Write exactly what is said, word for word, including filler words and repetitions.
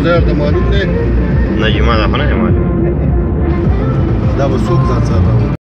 زهر د معلوم دی نه جمعه ده خو نه معلوم دا به څوک ځان سره